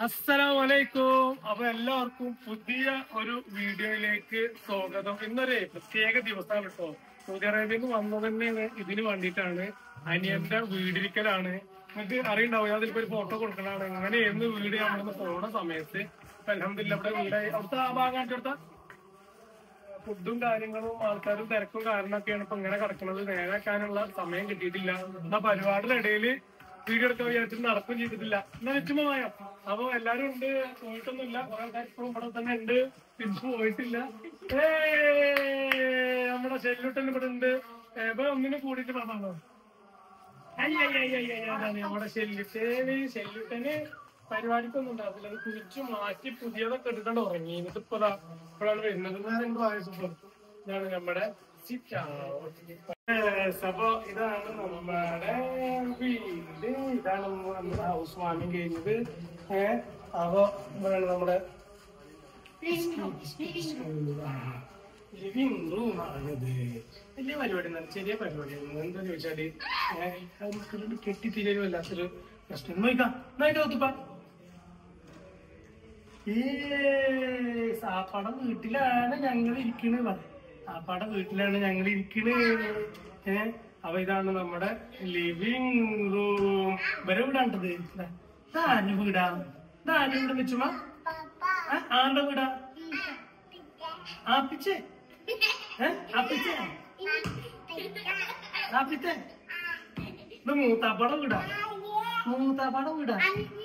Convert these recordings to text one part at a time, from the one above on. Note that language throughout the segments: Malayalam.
അസ്സലാമലൈക്കും. അപ്പൊ എല്ലാവർക്കും പുതിയ ഒരു വീഡിയോയിലേക്ക് സ്വാഗതം. ഇന്നൊരു പ്രത്യേക ദിവസമാണ് കേട്ടോ. സൗദി അറേബ്യയിൽ നിന്ന് വന്നത് തന്നെ ഇതിന് വേണ്ടിയിട്ടാണ്. അനിയന്റെ വീടിരിക്കലാണ്. നിങ്ങൾക്ക് അറിയണ്ടാവും, അതിലിപ്പോ ഒരു ഫോട്ടോ കൊടുക്കണതാണ്. ഇങ്ങനെ എന്ന് വീട് നമ്മളിന്ന് പോണ സമയത്ത് അൽഹംദുലില്ലാ ഇവിടെ വീടായി. അവിടുത്തെ ആ ഭാഗം കാണിച്ചെടുത്ത ഫുഡും കാര്യങ്ങളും ആൾക്കാരും തിരക്കും കാരണമൊക്കെയാണ് ഇപ്പൊ ഇങ്ങനെ കിടക്കുന്നത്. നേരാക്കാനുള്ള സമയം കിട്ടിയിട്ടില്ല. എന്നാ പരിപാടിയുടെ ഇടയിൽ വീഡിയോ എടുക്കാൻ വിചാരിച്ചിട്ട് നടക്കും ചെയ്തിട്ടില്ല. എന്നാ വെച്ചുപോയോ. അപ്പൊ എല്ലാരും ഉണ്ട്, പോയിട്ടൊന്നുമില്ല. കുറെ ആൾക്കാർ ഇപ്പോഴും ഇവിടെ തന്നെ ഉണ്ട്, തിരിച്ചു പോയിട്ടില്ല. നമ്മുടെ ഷെല്ലുട്ടൻ ഇവിടെ ഉണ്ട്. ഇപ്പൊ ഒന്നിനും കൂടിയിട്ട് പറഞ്ഞോ. നമ്മുടെ ഷെല്ലുട്ടന് പരിപാടിക്കൊന്നും ഉണ്ടാവില്ല. അത് കുറിച്ച് മാറ്റി പുതിയതൊക്കെ എടുത്തോണ്ട് ഉറങ്ങി. എന്നിട്ട് ഇപ്പോഴാണ് വരുന്നത്. ഇതാണ് നമ്മുടെ അപ്പൊ ഇതാണ് നമ്മുടെ വീട്. ഇതാണ് നമ്മുടെ ഹൗസ് വാമിങ് കഴിഞ്ഞത്. അപ്പൊ ഇവിടെയാണ് നമ്മുടെ ലിവിംഗ് റൂം ആണത്. വലിയ പരിപാടി, ചെറിയ പരിപാടിയാണ്. എന്താ ചോദിച്ചാല് കെട്ടിത്തിരിയും വല്ലാത്തൊരു പ്രശ്നം. നോക്കാം സാപ്പാടം വീട്ടിലാണ് ഞങ്ങൾ ഇരിക്കണത്. സാപ്പാടം വീട്ടിലാണ് ഞങ്ങൾ ഇരിക്കണത്. അപ്പൊ ഇതാണ് നമ്മുടെ ലിവിംഗ് റൂം. വരെ വീടാണ്ടത്. ആരുടെ വീടാ? ആരുടെ വീട് വെച്ചുമാ? ആരുടെ വീടാ? ആപ്പിച്ചേ ആപ്പിച്ചേ ആപ്പിച്ചേ ഇത് മൂത്താപ്പാടം വീടാ. മൂത്താപ്പാടം വീടാ.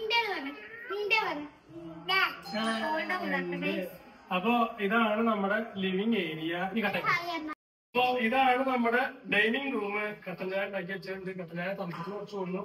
അപ്പൊ ഇതാണ് നമ്മുടെ ലിവിംഗ് ഏരിയ. അപ്പൊ ഇതാണ് നമ്മുടെ ഡൈനിങ് റൂം. കട്ടൻ ചായ ഉണ്ടാക്കി വെച്ചിട്ടുണ്ട്. കട്ടൻ ചായ തണുപ്പിച്ച് കുറച്ച് കൊണ്ടു.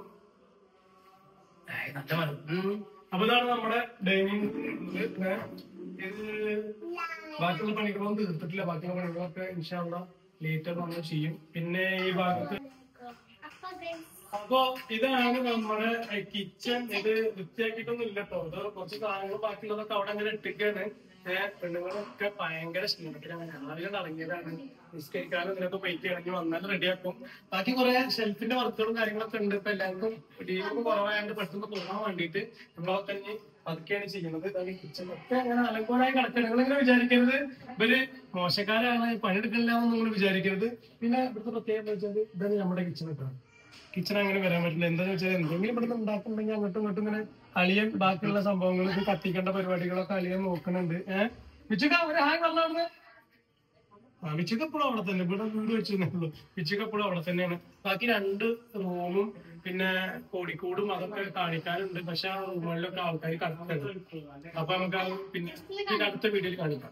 അപ്പൊ ഇതാണ് നമ്മുടെ ഡൈനിങ് റൂം. ഇത് ബാക്കിയുള്ള പണികളൊന്നും തീർത്തിട്ടില്ല. ബാക്കിയുള്ള പണികളൊക്കെ ഇൻഷാ അല്ലാഹ് ലേറ്റർ നമ്മൾ ചെയ്യും. പിന്നെ ഈ ഭാഗത്ത് അപ്പൊ ഇതാണ് നമ്മുടെ കിച്ചൺ. ഇത് വൃത്തിയാക്കിയിട്ടൊന്നും ഇല്ല കേട്ടോ. ഇത് കുറച്ച് സാധനങ്ങൾ ബാക്കിയുള്ളതൊക്കെ അവിടെ അങ്ങനെ ഇട്ടിട്ടാണ്. പെണ്ണുങ്ങളൊക്കെ ഭയങ്കര ക്ഷീണത്തിലാണ്. രാവിലെ ഇറങ്ങിയതാണ്. നിസ്കരിക്കാനും ഇതിനൊക്കെ പോയിട്ട് ഇറങ്ങി വന്നാൽ റെഡിയാക്കും. ബാക്കി കുറെ ഷെൽഫിന്റെ വർക്കുകളും കാര്യങ്ങളൊക്കെ ഉണ്ട്. ഇപ്പൊ എല്ലാവർക്കും ഡീലൊക്കെ കുറവായതുകൊണ്ട് പെട്ടെന്ന് പോകാൻ വേണ്ടിയിട്ട് നമ്മളൊക്കെ തന്നെ അതൊക്കെയാണ് ചെയ്യുന്നത്. കിച്ചൺ ഒക്കെ അങ്ങനെ അലങ്കോലായി കിടക്കണം. നിങ്ങളിങ്ങനെ വിചാരിക്കരുത് ഇവര് മോശക്കാരാണ്, പണിയെടുക്കില്ലാന്ന് നിങ്ങൾ വിചാരിക്കരുത്. പിന്നെ ഇവിടുത്തെ പ്രത്യേകം വെച്ചാൽ ഇതാണ് നമ്മുടെ കിച്ചൺ ഒക്കെ. കിച്ചൺ അങ്ങനെ വരാൻ പറ്റില്ല. എന്താന്ന് വെച്ചാൽ എന്തെങ്കിലും ഇവിടുന്ന് ഉണ്ടാക്കുന്നുണ്ടെങ്കിൽ അങ്ങോട്ടും ഇങ്ങോട്ടും ഇങ്ങനെ അളിയൻ ബാക്കിയുള്ള സംഭവങ്ങൾ ഇത് കത്തിക്കേണ്ട പരിപാടികളൊക്കെ അളിയൻ നോക്കുന്നുണ്ട്. വിച്ചുക്ക ഒരു ഹായ് പറഞ്ഞാണ്. വിച്ചുക്ക എപ്പോഴും അവിടെ തന്നെ. ഇവിടെ വീട് വെച്ചിരുന്നുള്ളൂ. വിച്ചുക്ക എപ്പോഴും അവിടെ തന്നെയാണ്. ബാക്കി 2 റൂമും പിന്നെ കോടിക്കൂടും അതൊക്കെ കാണിക്കാനുണ്ട്. പക്ഷെ ആ റൂമുകളിലൊക്കെ ആൾക്കാർ കിടക്കുന്നുണ്ട്. അപ്പൊ നമുക്ക് പിന്നെ അടുത്ത വീഡിയോയിൽ കാണിക്കാം.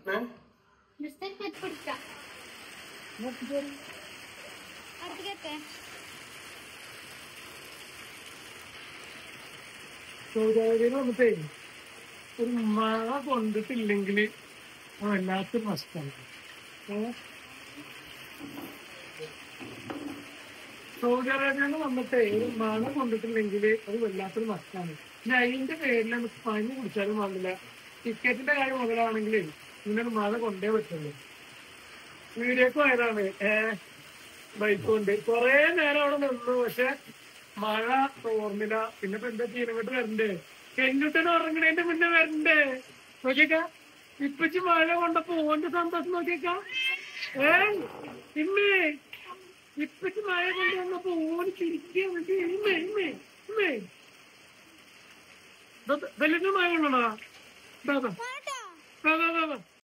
സൗദിയിൽ വന്നിട്ടേ ഒരു മഴ കൊണ്ടിട്ടില്ലെങ്കിൽ വല്ലാത്തൊരു നഷ്ടമാണ്. സൗദി അറേബ്യയിൽ വന്നിട്ടേ ഒരു മഴ കൊണ്ടിട്ടില്ലെങ്കിൽ അത് വല്ലാത്തൊരു നഷ്ടമാണ്. പിന്നെ അതിന്റെ പേരിൽ നമുക്ക് പനി കുടിച്ചാലും പാടില്ല. ടിക്കറ്റിന്റെ കാര്യം മുതലാണെങ്കിലേ ഇങ്ങനെ മഴ കൊണ്ടേ പറ്റുള്ളൂ. വീഡിയോക്ക് പോയതാണ് ബൈക്ക് കൊണ്ട്. കൊറേ നേരം അവിടെ നിന്നു. പക്ഷെ മഴ തോർന്നില്ല. പിന്നെ ഇപ്പൊ എന്താ ചെയ്യണം? ഇങ്ങോട്ട് വരണ്ടേ? കെഞ്ഞുട്ടന് ഉറങ്ങണേന്റെ മുന്നേ വരണ്ടേ? നോക്കിയേക്ക ഇപ്പച്ചി മഴ കൊണ്ടപ്പോ ഓന്റെ സന്തോഷം നോക്കിയേക്ക. ഇമ്മേ ഇപ്പച്ചി മഴ കൊണ്ട് വന്നപ്പോ ഓന് ചിരിക്കാൻ വേണ്ടി ഇമ്മേ വലിയ മഴ കൊണ്ടോടാ.